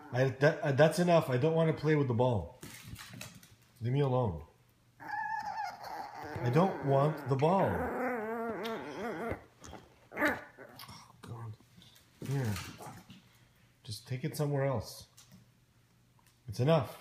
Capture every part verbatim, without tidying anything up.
I, that, uh, that's enough. I don't want to play with the ball. Leave me alone. I don't want the ball. Oh, God. Here. Just take it somewhere else. It's enough.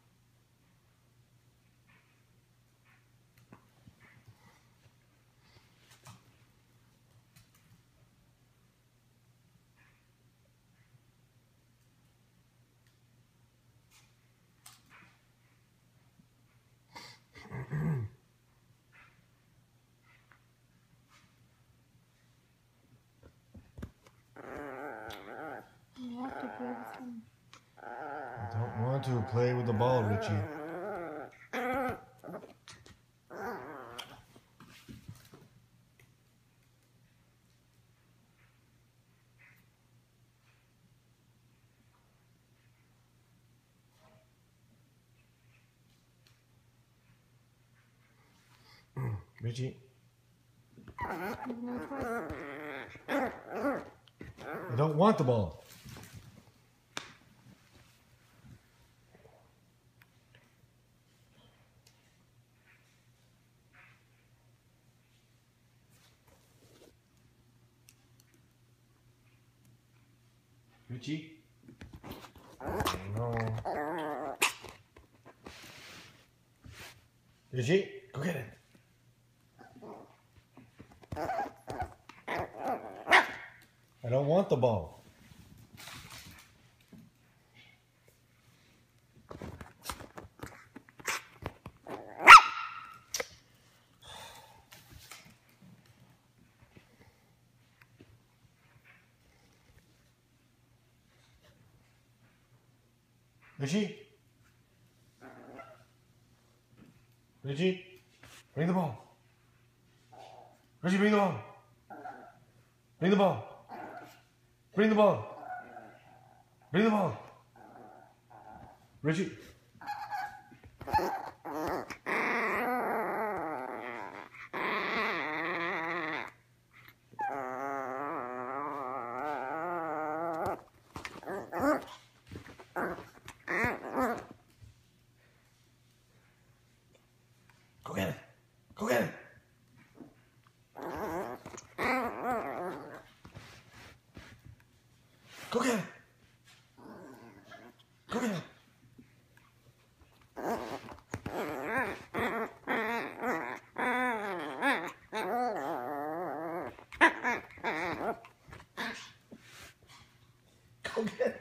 You have to play with him. I don't want to play with the ball, Richie. Richie. No choice. I don't want the ball. Richie? No. Richie, go get it. I don't want the ball. Richie? Richie? Bring the ball. Richie, bring the ball. Bring the ball. Bring the ball. Bring the ball. Richie. Go get it. Go get it. Go get it. Go get it. Go get it.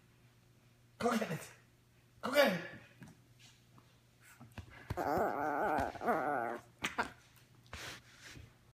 Go get it. Go get it.